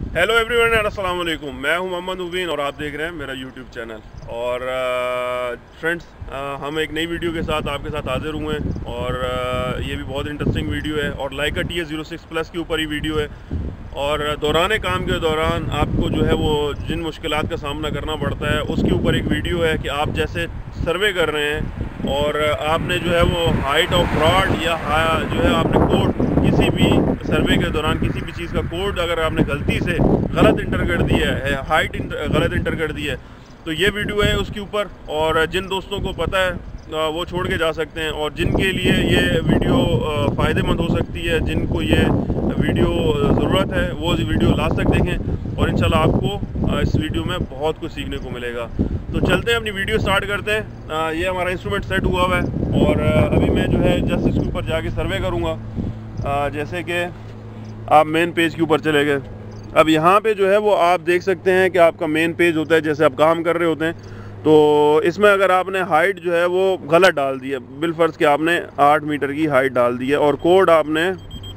Hello everyone and अस्सलाम वालेकुम। मैं हूं मोहम्मद मुबीन और आप देख रहे हैं मेरा यूट्यूब चैनल। और फ्रेंड्स, हम एक नई वीडियो के साथ आपके साथ हाजिर हुए हैं और ये भी बहुत इंटरेस्टिंग वीडियो है और लाइका TS06 प्लस के ऊपर ही वीडियो है। और दौरान काम के दौरान आपको जो है वो जिन मुश्किलात का सामना करना पड़ता है उसके ऊपर एक वीडियो है कि आप जैसे सर्वे कर रहे हैं और आपने जो है वो हाइट ऑफ रॉड या जो है आपने कोड किसी भी सर्वे के दौरान किसी भी चीज़ का कोड अगर आपने गलती से गलत इंटर कर दिया है, हाइट गलत इंटर कर दी है, तो ये वीडियो है उसके ऊपर। और जिन दोस्तों को पता है वो छोड़ के जा सकते हैं और जिनके लिए ये वीडियो फ़ायदेमंद हो सकती है, जिनको ये वीडियो ज़रूरत है, वो वीडियो लास्ट तक देखें और इंशाल्लाह आपको इस वीडियो में बहुत कुछ सीखने को मिलेगा। तो चलते हैं, अपनी वीडियो स्टार्ट करते हैं। ये हमारा इंस्ट्रूमेंट सेट हुआ हुआ है और अभी मैं जो है जस्ट इसके ऊपर जाके सर्वे करूँगा। जैसे कि आप मेन पेज के ऊपर चले गए, अब यहाँ पे जो है वो आप देख सकते हैं कि आपका मेन पेज होता है जैसे आप काम कर रहे होते हैं। तो इसमें अगर आपने हाइट जो है वो गलत डाल दी है, बिलफर्ज के आपने 8 मीटर की हाइट डाल दी है और कोड आपने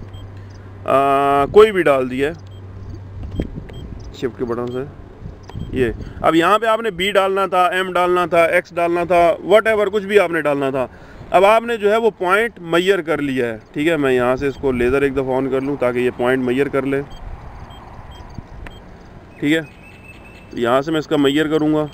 कोई भी डाल दिया है शिफ्ट के बटन से, ये अब यहाँ पे आपने B डालना था, M डालना था, X डालना था, वट कुछ भी आपने डालना था। अब आपने जो है वो पॉइंट मैयर कर लिया है, ठीक है। मैं यहाँ से इसको लेज़र एक दफ़ा ऑन कर लूँ ताकि ये पॉइंट मैयर कर ले, ठीक है। तो यहाँ से मैं इसका मैयर करूँगा।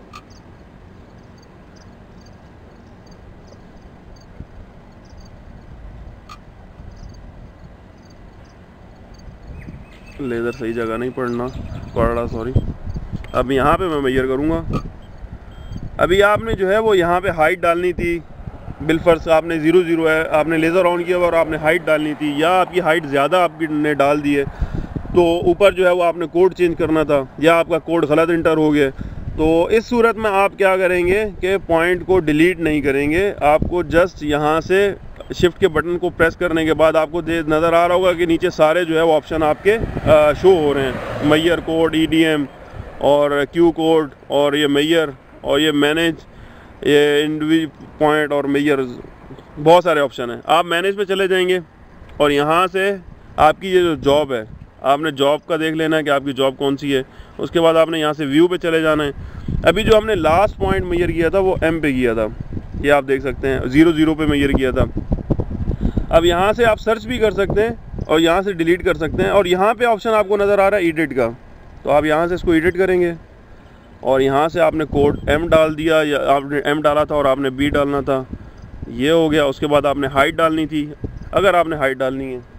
लेज़र सही जगह नहीं पड़ रहा, सॉरी। अब यहाँ पे मैं मैयर करूँगा। अभी आपने जो है वो यहाँ पे हाइट डालनी थी, बिलफर्स आपने 0 है, आपने लेज़र ऑन किया और आपने हाइट डालनी थी, या आपकी हाइट ज़्यादा आपकी ने डाल दी है तो ऊपर जो है वो आपने कोड चेंज करना था, या आपका कोड गलत इंटर हो गया। तो इस सूरत में आप क्या करेंगे कि पॉइंट को डिलीट नहीं करेंगे, आपको जस्ट यहाँ से शिफ्ट के बटन को प्रेस करने के बाद आपको नज़र आ रहा होगा कि नीचे सारे जो है वो ऑप्शन आपके शो हो रहे हैं। मैयर कोड, EDM और Q कोड और ये मैयर और ये मैनेज, ये इंडिविजुअल पॉइंट और मैयर, बहुत सारे ऑप्शन हैं। आप मैनेज पे चले जाएंगे और यहाँ से आपकी ये जो जॉब है, आपने जॉब का देख लेना है कि आपकी जॉब कौन सी है। उसके बाद आपने यहाँ से व्यू पे चले जाना है। अभी जो हमने लास्ट पॉइंट मैयर किया था वो M पे किया था, ये आप देख सकते हैं 0 पे मैयर किया था। अब यहाँ से आप सर्च भी कर सकते हैं और यहाँ से डिलीट कर सकते हैं। और यहाँ पे ऑप्शन आपको नज़र आ रहा है एडिट का, तो आप यहाँ से इसको एडिट करेंगे और यहाँ से आपने कोड M डाल दिया, या आपने M डाला था और आपने B डालना था, ये हो गया। उसके बाद आपने हाइट डालनी थी, अगर आपने हाइट डालनी है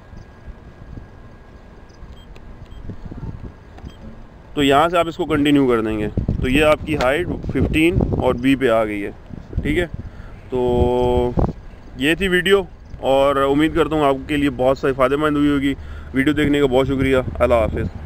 तो यहाँ से आप इसको कंटिन्यू कर देंगे। तो ये आपकी हाइट 15 और B पे आ गई है, ठीक है। तो ये थी वीडियो और उम्मीद करता हूँ आपके लिए बहुत सारी फ़ायदेमंद हुई होगी। वीडियो देखने का बहुत शुक्रिया। अल्लाह हाफ़िज़।